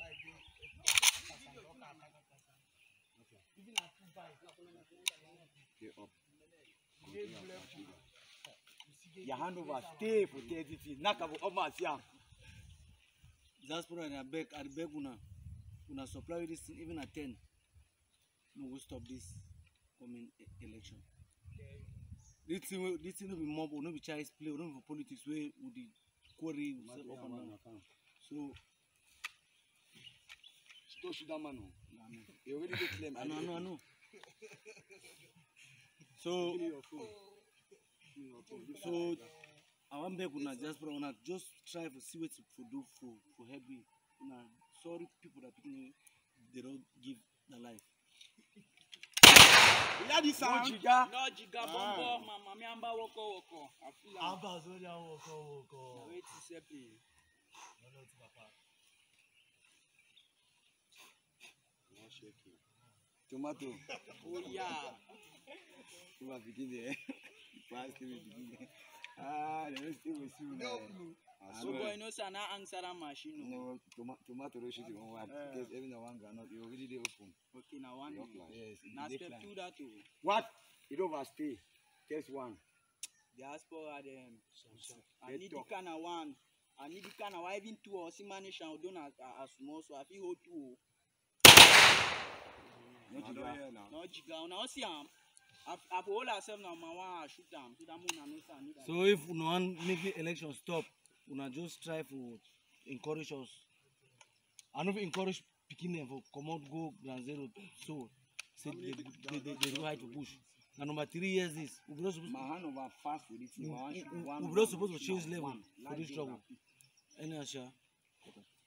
Your hand over stay for 30 feet. Nakabo Omasia. Zaspora and I beg una supply this thing even at 10. No, we'll stop this coming election. This thing will be mob, will not be child's play, will not be politics where would the quarry up and down. So Still shoot that man. You already get claim. I know. So I want beg una just try to see what to do for help me. Sorry people that they don't give their life. Yeah, this sound. No jiga bombo, mama Amba woko. Ambazonia woko. Wait to say please. No, it's papa. Tomato. Oh yeah. You are beginning. Let me still with you. No. So boy, no sir, na answer machine. No, tomato should be one word. Because even the one cannot. You already did open. Okay, now one. Yes. Now step 2 that too. What? You don't overstay. Case 1. Diaspora them. I need the kind of one. I need the kind of even 2 or see manage and don't as small. So I feel hold 2. No jiga. Now see I hold ourselves now. I shoot them. So if no one make the election stop, una just try to encourage us. I don't encourage picking them for come out go ground zero. So say they do right to push. And number 3 years this we not supposed. My hand over fast with it. We not supposed to change level for this trouble. Any answer? Okay.